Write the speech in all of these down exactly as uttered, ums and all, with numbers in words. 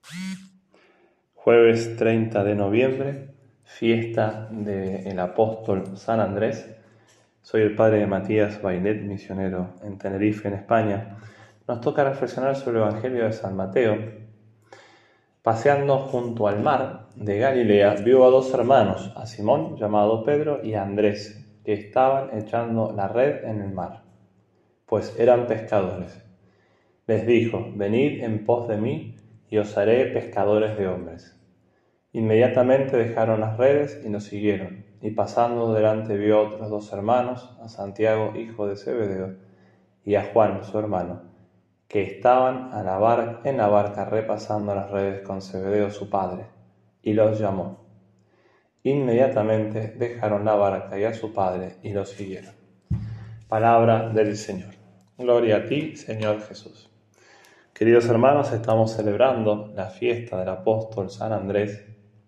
Jueves treinta de noviembre, fiesta del apóstol San Andrés. Soy el padre Matías Bailet, misionero en Tenerife, en España. Nos toca reflexionar sobre el Evangelio de San Mateo. Paseando junto al mar de Galilea, vio a dos hermanos, a Simón, llamado Pedro, y a Andrés, que estaban echando la red en el mar, pues eran pescadores. Les dijo: venid en pos de mí, y os haré pescadores de hombres. Inmediatamente dejaron las redes y nos siguieron, y pasando delante vio a otros dos hermanos, a Santiago, hijo de Zebedeo, y a Juan, su hermano, que estaban a la bar- en la barca repasando las redes con Zebedeo, su padre, y los llamó. Inmediatamente dejaron la barca y a su padre, y los siguieron. Palabra del Señor. Gloria a ti, Señor Jesús. Queridos hermanos, estamos celebrando la fiesta del apóstol San Andrés.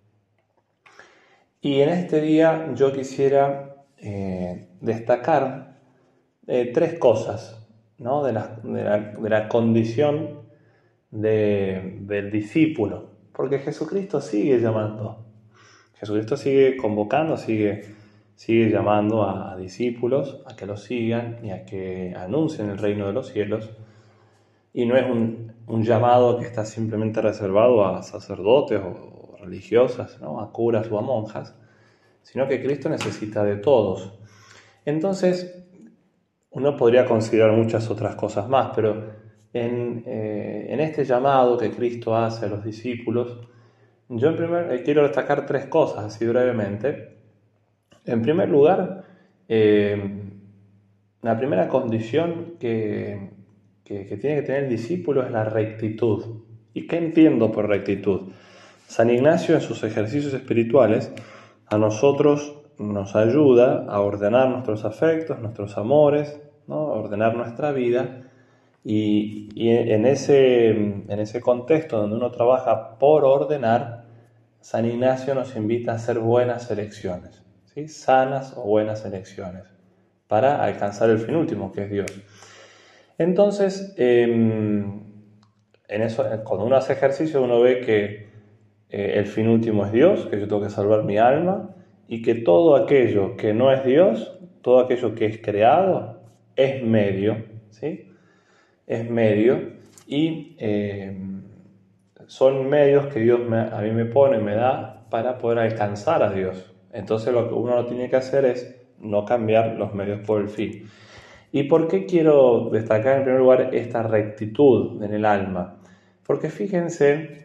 Y en este día yo quisiera eh, destacar eh, tres cosas, ¿no? de, la, de, la, de la condición de, del discípulo, porque Jesucristo sigue llamando, Jesucristo sigue convocando, sigue, sigue llamando a, a discípulos a que lo sigan y a que anuncien el reino de los cielos, y no es un, un llamado que está simplemente reservado a sacerdotes o, o religiosas, ¿no? A curas o a monjas, sino que Cristo necesita de todos. Entonces, uno podría considerar muchas otras cosas más, pero en, eh, en este llamado que Cristo hace a los discípulos, yo en primer, eh, quiero destacar tres cosas, así brevemente. En primer lugar, eh, la primera condición que, que, que tiene que tener el discípulo es la rectitud. ¿Y qué entiendo por rectitud? San Ignacio, en sus ejercicios espirituales, a nosotros nos ayuda a ordenar nuestros afectos, nuestros amores, ¿no? A ordenar nuestra vida, y, y en, ese, en ese contexto donde uno trabaja por ordenar, San Ignacio nos invita a hacer buenas elecciones, ¿sí? Sanas o buenas elecciones, para alcanzar el fin último, que es Dios. Entonces, eh, en eso, cuando uno hace ejercicio, uno ve que Eh, el fin último es Dios, que yo tengo que salvar mi alma, y que todo aquello que no es Dios, todo aquello que es creado, es medio, ¿sí? Es medio, y eh, son medios que Dios me, a mí me pone, me da para poder alcanzar a Dios. Entonces lo que uno no tiene que hacer es no cambiar los medios por el fin. ¿Y por qué quiero destacar en primer lugar esta rectitud en el alma? Porque fíjense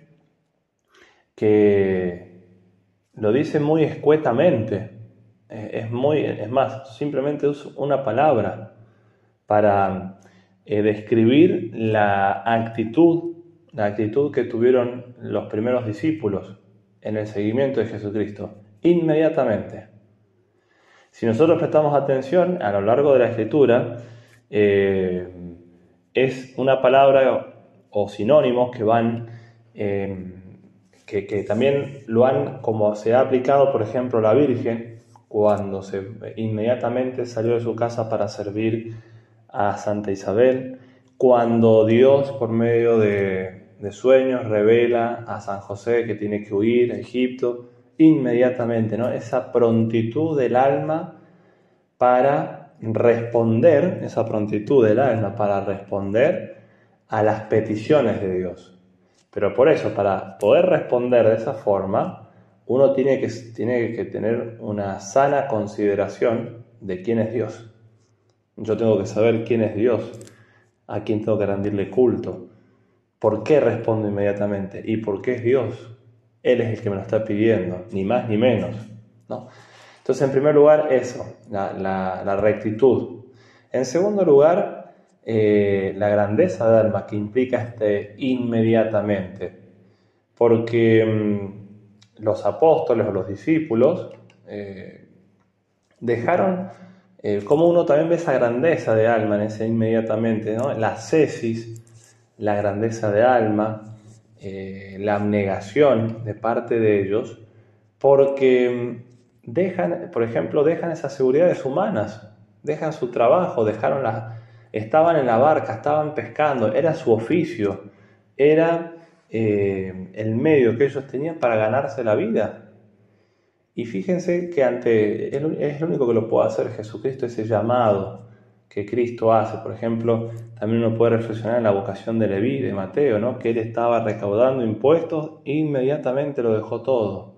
que lo dice muy escuetamente, es muy, es más, simplemente usa una palabra para eh, describir la actitud, la actitud que tuvieron los primeros discípulos en el seguimiento de Jesucristo, inmediatamente. Si nosotros prestamos atención a lo largo de la Escritura, eh, es una palabra o sinónimos que van eh, Que, que también lo han, como se ha aplicado, por ejemplo, la Virgen, cuando se, inmediatamente salió de su casa para servir a Santa Isabel, cuando Dios, por medio de, de sueños, revela a San José que tiene que huir a Egipto, inmediatamente, ¿no? Esa prontitud del alma para responder, esa prontitud del alma para responder a las peticiones de Dios. Pero por eso, para poder responder de esa forma, uno tiene que, tiene que tener una sana consideración de quién es Dios. Yo tengo que saber quién es Dios, a quién tengo que rendirle culto, por qué respondo inmediatamente y por qué es Dios. Él es el que me lo está pidiendo, ni más ni menos, ¿no? Entonces, en primer lugar, eso, la, la, la rectitud. En segundo lugar, Eh, la grandeza de alma que implica este inmediatamente, porque mmm, los apóstoles o los discípulos eh, dejaron, eh, como uno también ve esa grandeza de alma en ese inmediatamente, ¿no? La ascesis, la grandeza de alma, eh, la abnegación de parte de ellos, porque dejan, por ejemplo, dejan esas seguridades humanas, dejan su trabajo, dejaron las estaban en la barca, estaban pescando, era su oficio, era eh, el medio que ellos tenían para ganarse la vida. Y fíjense que ante él es el único que lo puede hacer, Jesucristo, ese llamado que Cristo hace. Por ejemplo, también uno puede reflexionar en la vocación de Leví, de Mateo, ¿no? Que él estaba recaudando impuestos e inmediatamente lo dejó todo.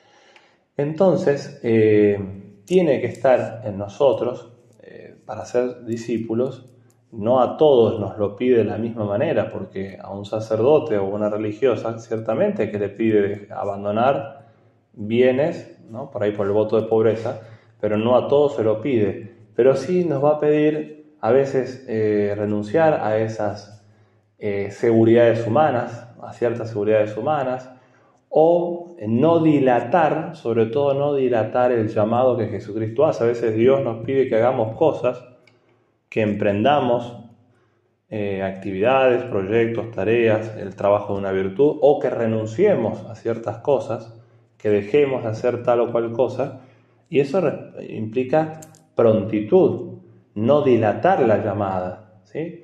Entonces, eh, tiene que estar en nosotros, eh, para ser discípulos, no a todos nos lo pide de la misma manera, porque a un sacerdote o una religiosa ciertamente que le pide abandonar bienes, ¿no? Por ahí por el voto de pobreza, pero no a todos se lo pide. Pero sí nos va a pedir a veces eh, renunciar a esas eh, seguridades humanas, a ciertas seguridades humanas, o no dilatar, sobre todo no dilatar el llamado que Jesucristo hace. A veces Dios nos pide que hagamos cosas, que emprendamos eh, actividades, proyectos, tareas, el trabajo de una virtud, o que renunciemos a ciertas cosas, que dejemos de hacer tal o cual cosa, y eso implica prontitud, no dilatar la llamada, ¿sí?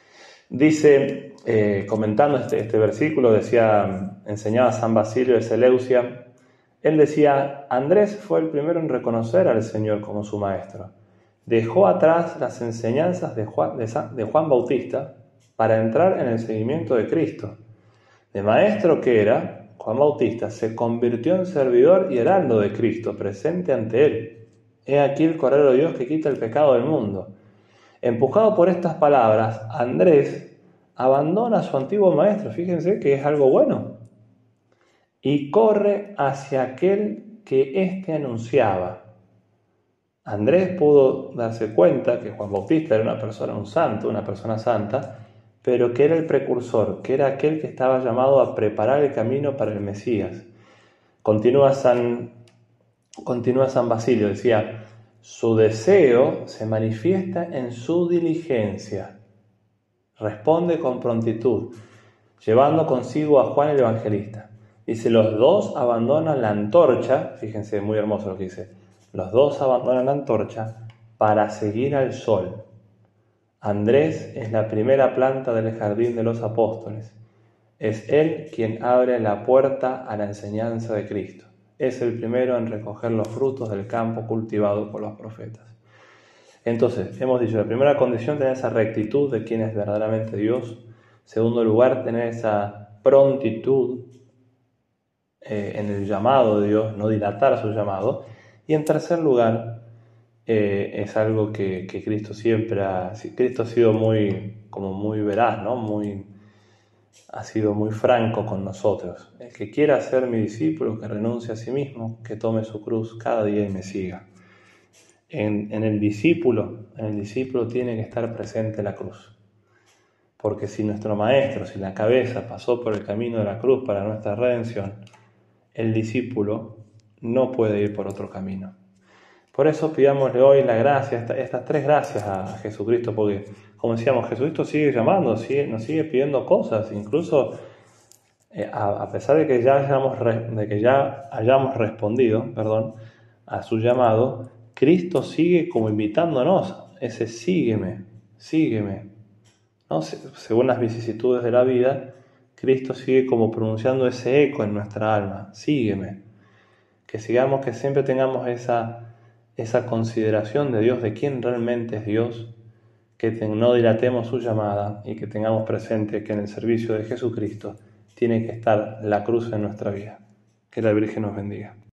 Dice, eh, comentando este, este versículo, decía, enseñaba San Basilio de Seleucia, él decía, Andrés fue el primero en reconocer al Señor como su maestro. Dejó atrás las enseñanzas de Juan, de, San, de Juan Bautista para entrar en el seguimiento de Cristo. De maestro que era, Juan Bautista se convirtió en servidor y heraldo de Cristo, presente ante él. He aquí el Cordero de Dios que quita el pecado del mundo. Empujado por estas palabras, Andrés abandona a su antiguo maestro, fíjense que es algo bueno, y corre hacia aquel que éste anunciaba. Andrés pudo darse cuenta que Juan Bautista era una persona, un santo, una persona santa, pero que era el precursor, que era aquel que estaba llamado a preparar el camino para el Mesías. Continúa San, continúa San Basilio, decía, su deseo se manifiesta en su diligencia. Responde con prontitud, llevando consigo a Juan el Evangelista. Dice, los dos abandonan la antorcha, fíjense, muy hermoso lo que dice, los dos abandonan la antorcha para seguir al sol. Andrés es la primera planta del jardín de los apóstoles. Es él quien abre la puerta a la enseñanza de Cristo. Es el primero en recoger los frutos del campo cultivado por los profetas. Entonces, hemos dicho, la primera condición, tener esa rectitud de quién es verdaderamente Dios. Segundo lugar, tener esa prontitud eh, en el llamado de Dios, no dilatar su llamado. Y en tercer lugar, eh, es algo que, que Cristo siempre ha... Cristo ha sido muy, como muy veraz, ¿no? Muy... ha sido muy franco con nosotros. El que quiera ser mi discípulo, que renuncie a sí mismo, que tome su cruz cada día y me siga. En, en el discípulo, en el discípulo tiene que estar presente la cruz. Porque si nuestro maestro, si la cabeza pasó por el camino de la cruz para nuestra redención, el discípulo no puede ir por otro camino. Por eso pidámosle hoy la gracia, esta, estas tres gracias a Jesucristo, porque como decíamos, Jesucristo sigue llamando, sigue, nos sigue pidiendo cosas, incluso eh, a, a pesar de que ya hayamos, de que ya hayamos respondido, perdón, a su llamado, Cristo sigue como invitándonos, ese sígueme, sígueme, ¿no? Según las vicisitudes de la vida, Cristo sigue como pronunciando ese eco en nuestra alma, sígueme, que sigamos, que siempre tengamos esa, esa consideración de Dios, de quién realmente es Dios, que no dilatemos su llamada y que tengamos presente que en el servicio de Jesucristo tiene que estar la cruz en nuestra vida. Que la Virgen nos bendiga.